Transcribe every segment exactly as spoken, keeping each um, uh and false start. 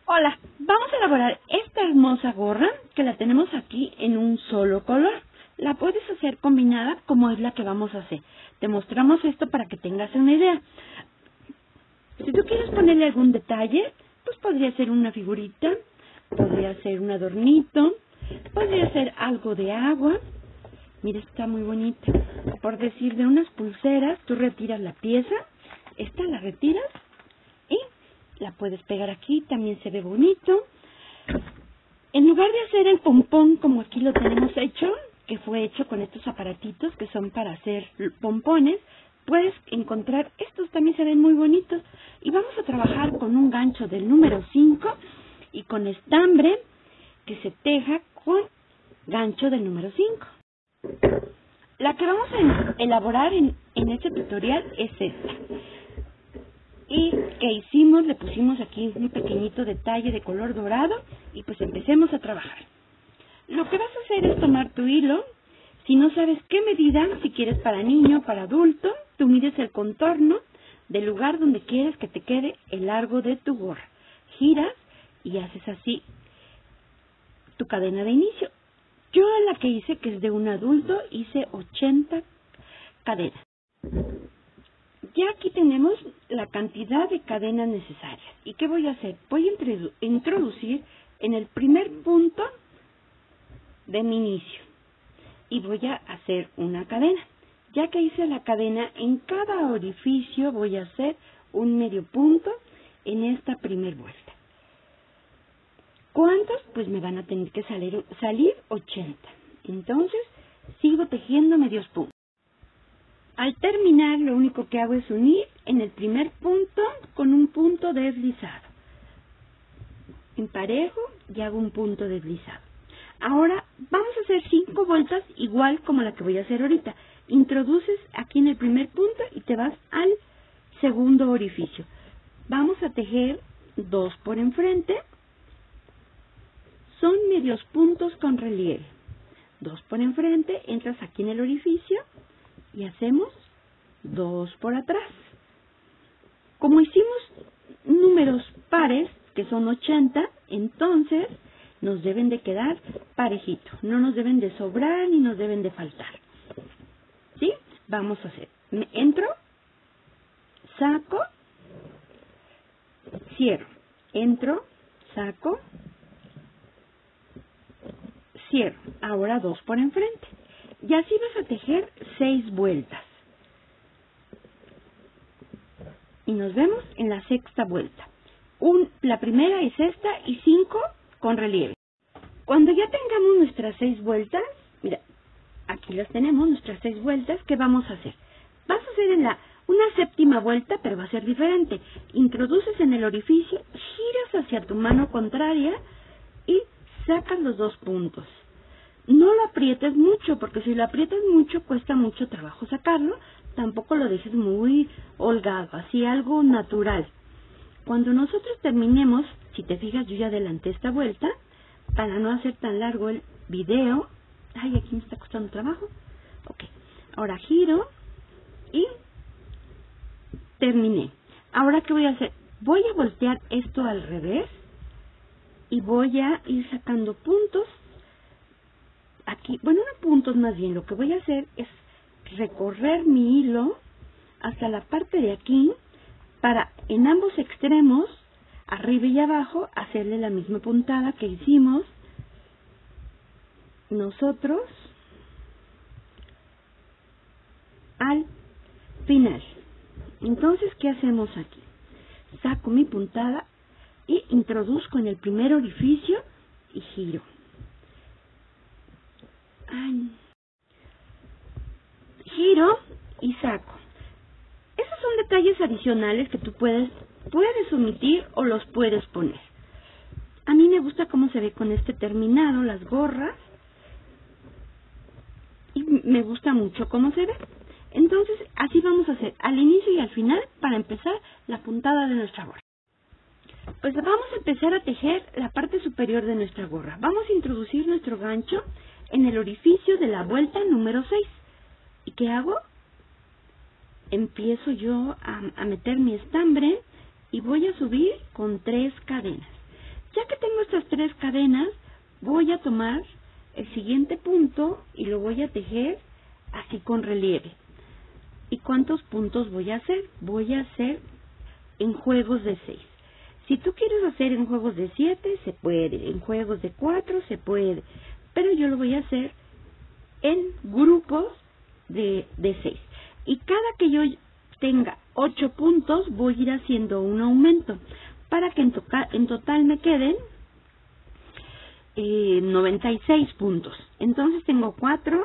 Hola, vamos a elaborar esta hermosa gorra que la tenemos aquí en un solo color. La puedes hacer combinada como es la que vamos a hacer. Te mostramos esto para que tengas una idea. Si tú quieres ponerle algún detalle, pues podría ser una figurita, podría ser un adornito, podría ser algo de agua. Mira, está muy bonita. Por decir, de unas pulseras, tú retiras la pieza, esta la retiras y la puedes pegar aquí, también se ve bonito. En lugar de hacer el pompón como aquí lo tenemos hecho, que fue hecho con estos aparatitos que son para hacer pompones, puedes encontrar estos, también se ven muy bonitos. Y vamos a trabajar con un gancho del número cinco y con estambre que se teja con gancho del número cinco. La que vamos a elaborar en, en este tutorial es esta. Y que hicimos, le pusimos aquí un pequeñito detalle de color dorado y pues empecemos a trabajar. Lo que vas a hacer es tomar tu hilo. Si no sabes qué medida, si quieres para niño, para adulto, tú mides el contorno del lugar donde quieres que te quede el largo de tu gorra. Giras y haces así tu cadena de inicio. Yo la que hice, que es de un adulto, hice ochenta cadenas. Ya aquí tenemos la cantidad de cadenas necesarias. ¿Y qué voy a hacer? Voy a introducir en el primer punto de mi inicio. Y voy a hacer una cadena. Ya que hice la cadena, en cada orificio voy a hacer un medio punto en esta primer vuelta. ¿Cuántos? Pues me van a tener que salir, salir ochenta. Entonces, sigo tejiendo medios puntos. Al terminar, lo único que hago es unir en el primer punto con un punto deslizado. Emparejo y hago un punto deslizado. Ahora vamos a hacer cinco vueltas igual como la que voy a hacer ahorita. Introduces aquí en el primer punto y te vas al segundo orificio. Vamos a tejer dos por enfrente. Son medios puntos con relieve. Dos por enfrente, entras aquí en el orificio y hacemos dos por atrás. Como hicimos números pares, que son ochenta, entonces nos deben de quedar parejitos. No nos deben de sobrar ni nos deben de faltar. ¿Sí? Vamos a hacer. Me entro, saco, cierro. Entro, saco, cierro. Ahora dos por enfrente. Y así vas a tejer seis vueltas. Y nos vemos en la sexta vuelta. Un, la primera es esta y cinco con relieve. Cuando ya tengamos nuestras seis vueltas, mira, aquí las tenemos, nuestras seis vueltas, ¿qué vamos a hacer? Vas a hacer en la, una séptima vuelta, pero va a ser diferente. Introduces en el orificio, giras hacia tu mano contraria y sacas los dos puntos. No lo aprietes mucho, porque si lo aprietas mucho, cuesta mucho trabajo sacarlo. Tampoco lo dejes muy holgado, así algo natural. Cuando nosotros terminemos, si te fijas, yo ya adelanté esta vuelta, para no hacer tan largo el video. Ay, aquí me está costando trabajo. Ok, ahora giro y terminé. Ahora, ¿qué voy a hacer? Voy a voltear esto al revés y voy a ir sacando puntos. Aquí, bueno, no puntos más bien, lo que voy a hacer es recorrer mi hilo hasta la parte de aquí para en ambos extremos, arriba y abajo, hacerle la misma puntada que hicimos nosotros al final. Entonces, ¿qué hacemos aquí? Saco mi puntada y introduzco en el primer orificio y giro. Ay. Giro y saco. Esos son detalles adicionales que tú puedes, puedes omitir o los puedes poner. A mí me gusta cómo se ve con este terminado, las gorras. Y me gusta mucho cómo se ve. Entonces, así vamos a hacer al inicio y al final para empezar la puntada de nuestra gorra. Pues vamos a empezar a tejer la parte superior de nuestra gorra. Vamos a introducir nuestro gancho en el orificio de la vuelta número seis. ¿Y qué hago? Empiezo yo a, a meter mi estambre y voy a subir con tres cadenas. Ya que tengo estas tres cadenas, voy a tomar el siguiente punto y lo voy a tejer así con relieve. ¿Y cuántos puntos voy a hacer? Voy a hacer en juegos de seis. Si tú quieres hacer en juegos de siete, se puede. En juegos de cuatro, se puede. Pero yo lo voy a hacer en grupos de, de seis. Y cada que yo tenga ocho puntos, voy a ir haciendo un aumento para que en, toca, en total me queden eh, noventa y seis puntos. Entonces tengo cuatro,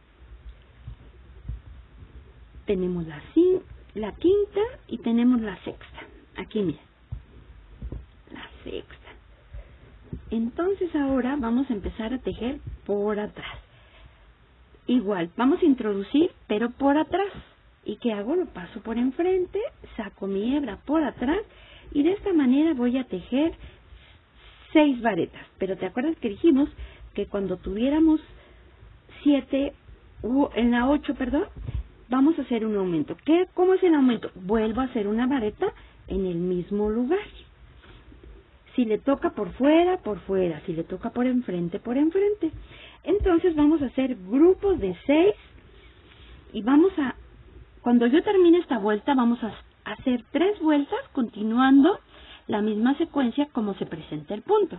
tenemos la, la quinta y tenemos la sexta. Aquí mira, la sexta. Entonces ahora vamos a empezar a tejer por atrás. Igual, vamos a introducir, pero por atrás. ¿Y qué hago? Lo paso por enfrente, saco mi hebra por atrás y de esta manera voy a tejer seis varetas. Pero ¿te acuerdas que dijimos que cuando tuviéramos siete, en la ocho, perdón, vamos a hacer un aumento? ¿Qué? ¿Cómo es el aumento? Vuelvo a hacer una vareta en el mismo lugar. Si le toca por fuera, por fuera. Si le toca por enfrente, por enfrente. Entonces vamos a hacer grupos de seis y vamos a, cuando yo termine esta vuelta, vamos a hacer tres vueltas continuando la misma secuencia como se presenta el punto.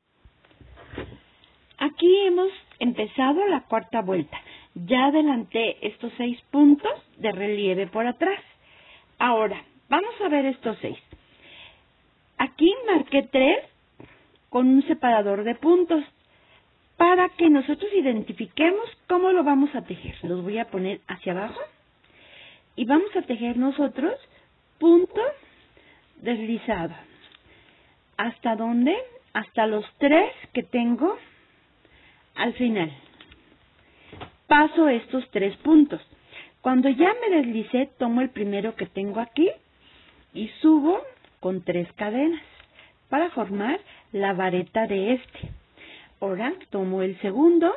Aquí hemos empezado la cuarta vuelta. Ya adelanté estos seis puntos de relieve por atrás. Ahora, vamos a ver estos seis. Aquí marqué tres con un separador de puntos para que nosotros identifiquemos cómo lo vamos a tejer. Los voy a poner hacia abajo y vamos a tejer nosotros punto deslizado. ¿Hasta dónde? Hasta los tres que tengo al final. Paso estos tres puntos. Cuando ya me deslicé, tomo el primero que tengo aquí y subo con tres cadenas para formar la vareta de este. Ahora tomo el segundo,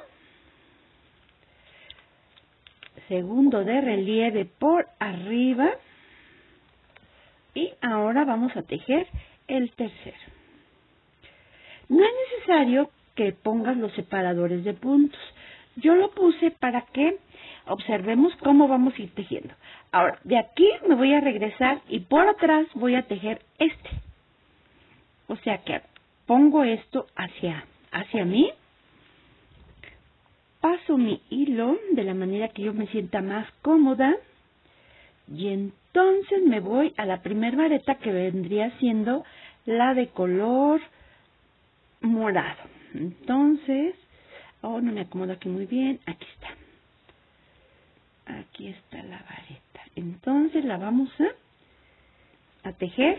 segundo de relieve por arriba y ahora vamos a tejer el tercero. No es necesario que pongas los separadores de puntos. Yo lo puse para que observemos cómo vamos a ir tejiendo. Ahora, de aquí me voy a regresar y por atrás voy a tejer este. O sea que pongo esto hacia, hacia mí, paso mi hilo de la manera que yo me sienta más cómoda y entonces me voy a la primer vareta que vendría siendo la de color morado. Entonces, oh, no me acomodo aquí muy bien, aquí está. Aquí está la vareta. Entonces la vamos a, a tejer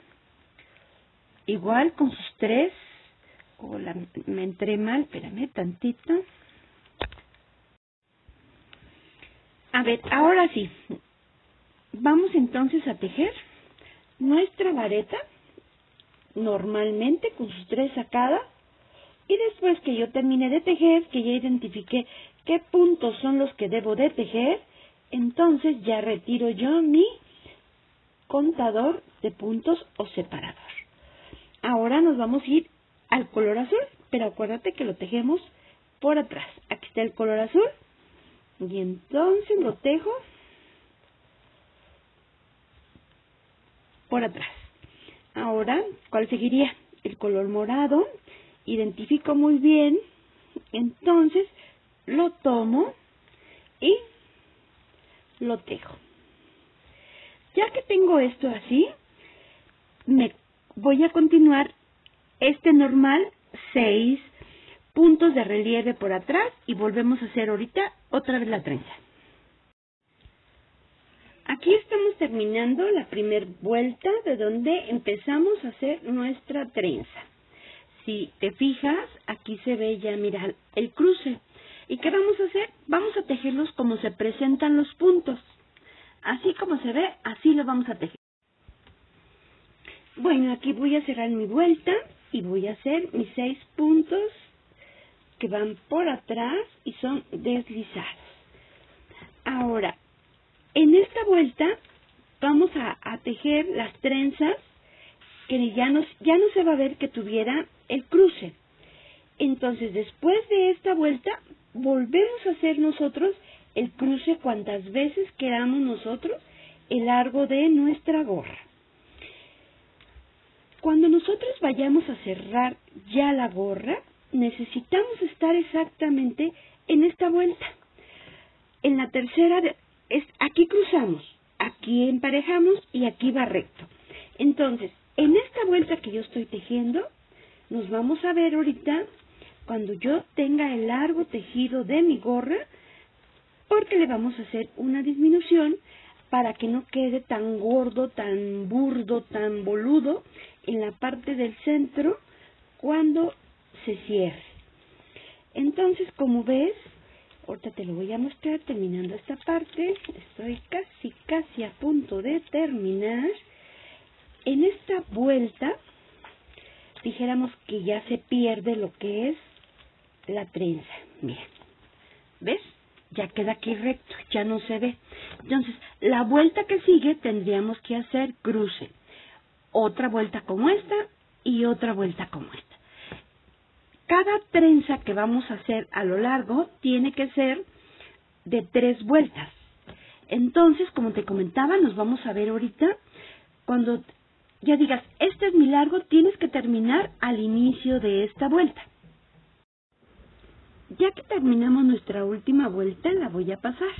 igual con sus tres. Oh, la, me entré mal, espérame tantito. A ver, ahora sí. Vamos entonces a tejer nuestra vareta normalmente con sus tres sacadas. Y después que yo termine de tejer, que ya identifiqué qué puntos son los que debo de tejer, entonces ya retiro yo mi contador de puntos o separador. Ahora nos vamos a ir al color azul, pero acuérdate que lo tejemos por atrás. Aquí está el color azul y entonces lo tejo por atrás. Ahora, ¿cuál seguiría? El color morado. Identifico muy bien, entonces lo tomo y lo tejo. Ya que tengo esto así, me voy a continuar este normal, seis puntos de relieve por atrás y volvemos a hacer ahorita otra vez la trenza. Aquí estamos terminando la primera vuelta de donde empezamos a hacer nuestra trenza. Si te fijas, aquí se ve ya, mira, el cruce. ¿Y qué vamos a hacer? Vamos a tejerlos como se presentan los puntos. Así como se ve, así lo vamos a tejer. Bueno, aquí voy a cerrar mi vuelta y voy a hacer mis seis puntos que van por atrás y son deslizados. Ahora, en esta vuelta vamos a, a tejer las trenzas que ya no, ya no se va a ver que tuviera el cruce. Entonces, después de esta vuelta, volvemos a hacer nosotros el cruce cuantas veces queramos nosotros el largo de nuestra gorra. Cuando nosotros vayamos a cerrar ya la gorra, necesitamos estar exactamente en esta vuelta. En la tercera, es, aquí cruzamos, aquí emparejamos y aquí va recto. Entonces, en esta vuelta que yo estoy tejiendo, nos vamos a ver ahorita cuando yo tenga el largo tejido de mi gorra, porque le vamos a hacer una disminución para que no quede tan gordo, tan burdo, tan boludo en la parte del centro cuando se cierre. Entonces, como ves, ahorita te lo voy a mostrar terminando esta parte. Estoy casi, casi a punto de terminar. En esta vuelta, dijéramos que ya se pierde lo que es la trenza. Mira, ¿ves? Ya queda aquí recto, ya no se ve. Entonces, la vuelta que sigue tendríamos que hacer cruce. Otra vuelta como esta y otra vuelta como esta. Cada trenza que vamos a hacer a lo largo tiene que ser de tres vueltas. Entonces, como te comentaba, nos vamos a ver ahorita cuando ya digas, este es mi largo, tienes que terminar al inicio de esta vuelta. Ya que terminamos nuestra última vuelta, la voy a pasar.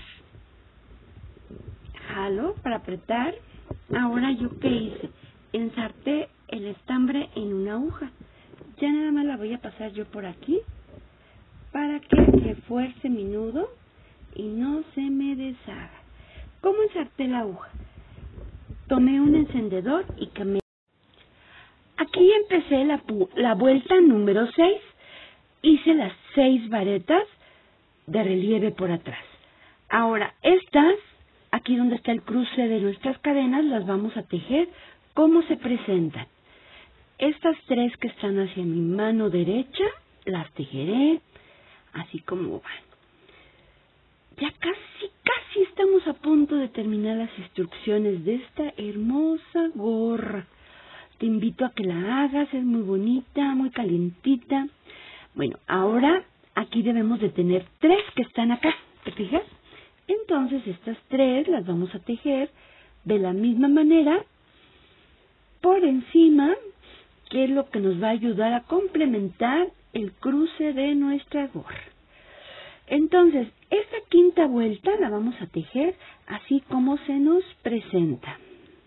Jalo para apretar. Ahora, ¿yo qué hice? Ensarté el estambre en una aguja. Ya nada más la voy a pasar yo por aquí para que refuerce mi nudo y no se me deshaga. ¿Cómo ensarté la aguja? Tomé un encendedor y quemé. Aquí empecé la, la vuelta número seis. Hice las seis varetas de relieve por atrás. Ahora, estas, aquí donde está el cruce de nuestras cadenas, las vamos a tejer como se presentan. Estas tres que están hacia mi mano derecha, las tejeré así como van. Ya casi, casi estamos a punto de terminar las instrucciones de esta hermosa gorra. Te invito a que la hagas, es muy bonita, muy calientita. Bueno, ahora aquí debemos de tener tres que están acá, ¿te fijas? Entonces estas tres las vamos a tejer de la misma manera por encima, que es lo que nos va a ayudar a complementar el cruce de nuestra gorra. Entonces, esta quinta vuelta la vamos a tejer así como se nos presenta.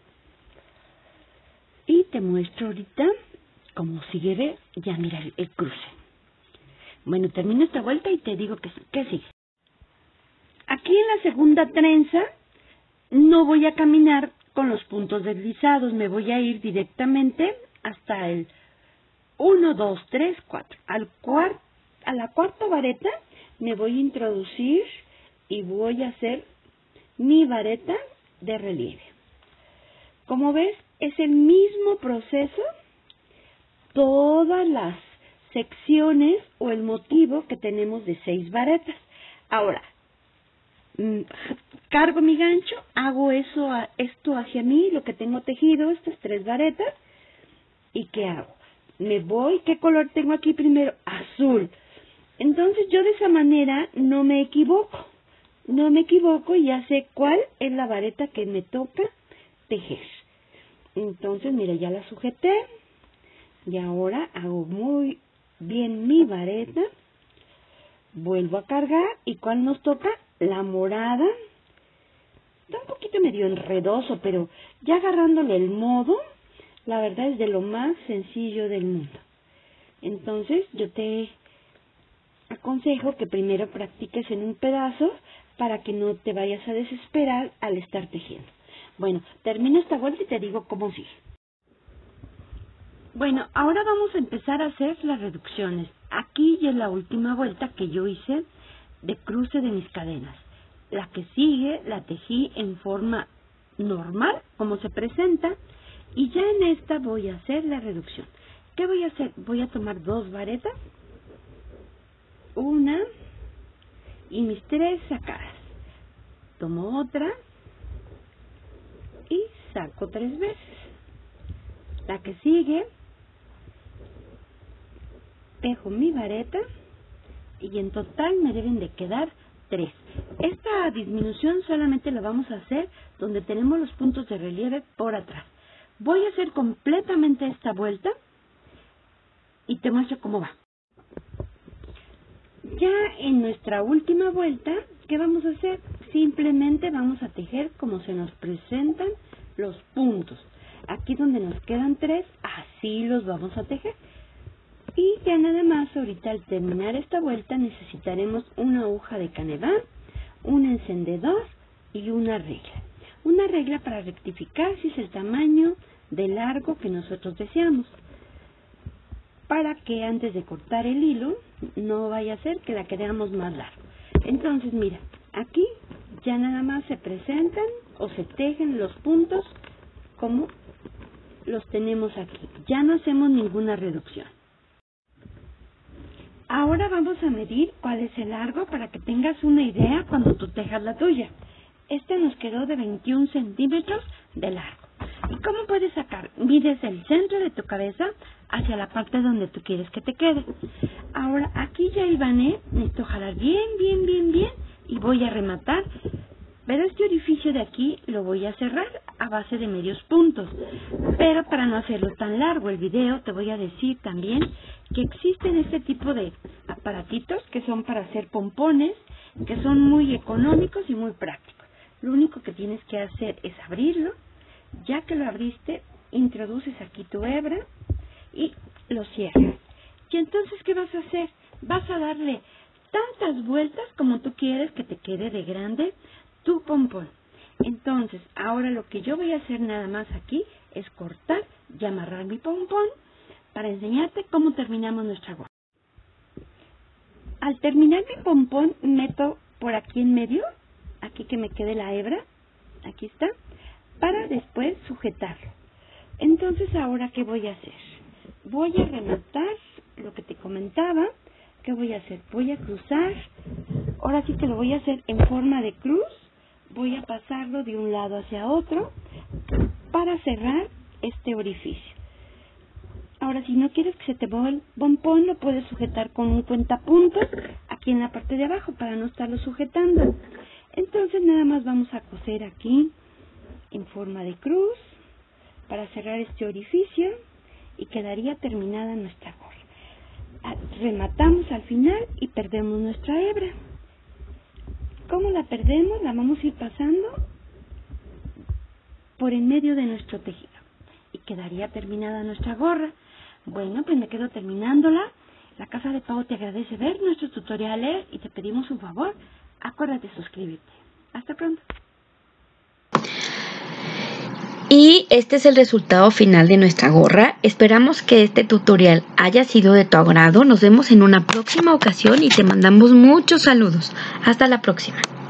Y te muestro ahorita cómo sigue ya mira el cruce. Bueno, termino esta vuelta y te digo que, que sigue. Aquí en la segunda trenza no voy a caminar con los puntos deslizados, me voy a ir directamente hasta el uno, dos, tres, cuatro. Al cuart, a la cuarta vareta me voy a introducir y voy a hacer mi vareta de relieve. Como ves, es el mismo proceso, todas las secciones o el motivo que tenemos de seis varetas. Ahora, cargo mi gancho, hago eso, esto hacia mí, lo que tengo tejido, estas tres varetas, ¿y qué hago? Me voy, ¿qué color tengo aquí primero? Azul. Entonces yo de esa manera no me equivoco, no me equivoco y ya sé cuál es la vareta que me toca tejer. Entonces, mira, ya la sujeté y ahora hago muy bien mi vareta, vuelvo a cargar y ¿cuál nos toca? La morada. Está un poquito medio enredoso, pero ya agarrándole el modo, la verdad es de lo más sencillo del mundo. Entonces, yo te aconsejo que primero practiques en un pedazo para que no te vayas a desesperar al estar tejiendo. Bueno, termino esta vuelta y te digo cómo sigue. Bueno, ahora vamos a empezar a hacer las reducciones. Aquí ya es la última vuelta que yo hice de cruce de mis cadenas. La que sigue la tejí en forma normal, como se presenta, y ya en esta voy a hacer la reducción. ¿Qué voy a hacer? Voy a tomar dos varetas, una y mis tres sacadas. Tomo otra y saco tres veces. La que sigue, tejo mi vareta y en total me deben de quedar tres. Esta disminución solamente la vamos a hacer donde tenemos los puntos de relieve por atrás. Voy a hacer completamente esta vuelta y te muestro cómo va. Ya en nuestra última vuelta, ¿qué vamos a hacer? Simplemente vamos a tejer como se nos presentan los puntos. Aquí donde nos quedan tres, así los vamos a tejer. Y ya nada más, ahorita al terminar esta vuelta necesitaremos una aguja de canevá, un encendedor y una regla. Una regla para rectificar si es el tamaño de largo que nosotros deseamos, para que antes de cortar el hilo no vaya a ser que la queramos más largo. Entonces mira, aquí ya nada más se presentan o se tejen los puntos como los tenemos aquí. Ya no hacemos ninguna reducción. Ahora vamos a medir cuál es el largo para que tengas una idea cuando tú tejas la tuya. Este nos quedó de veintiún centímetros de largo. ¿Y cómo puedes sacar? Mides el centro de tu cabeza hacia la parte donde tú quieres que te quede. Ahora aquí ya hilvané, necesito jalar bien, bien, bien, bien y voy a rematar. Pero este orificio de aquí lo voy a cerrar a base de medios puntos. Pero para no hacerlo tan largo el video, te voy a decir también que existen este tipo de aparatitos que son para hacer pompones, que son muy económicos y muy prácticos. Lo único que tienes que hacer es abrirlo. Ya que lo abriste, introduces aquí tu hebra y lo cierras. Y entonces, ¿qué vas a hacer? Vas a darle tantas vueltas como tú quieres que te quede de grande tu pompón. Entonces, ahora lo que yo voy a hacer nada más aquí es cortar y amarrar mi pompón para enseñarte cómo terminamos nuestra gorra. Al terminar mi pompón, meto por aquí en medio, aquí que me quede la hebra, aquí está, para después sujetarlo. Entonces, ahora, ¿qué voy a hacer? Voy a rematar lo que te comentaba. ¿Qué voy a hacer? Voy a cruzar, ahora sí que lo voy a hacer en forma de cruz. Voy a pasarlo de un lado hacia otro para cerrar este orificio. Ahora, si no quieres que se te mueva el pompón, lo puedes sujetar con un cuentapuntos aquí en la parte de abajo para no estarlo sujetando. Entonces, nada más vamos a coser aquí en forma de cruz para cerrar este orificio y quedaría terminada nuestra gorra. Rematamos al final y perdemos nuestra hebra. ¿Cómo la perdemos? La vamos a ir pasando por en medio de nuestro tejido y quedaría terminada nuestra gorra. Bueno, pues me quedo terminándola. La Casa de Pau te agradece ver nuestros tutoriales y te pedimos un favor. Acuérdate de suscribirte. Hasta pronto. Y este es el resultado final de nuestra gorra. Esperamos que este tutorial haya sido de tu agrado. Nos vemos en una próxima ocasión y te mandamos muchos saludos. Hasta la próxima.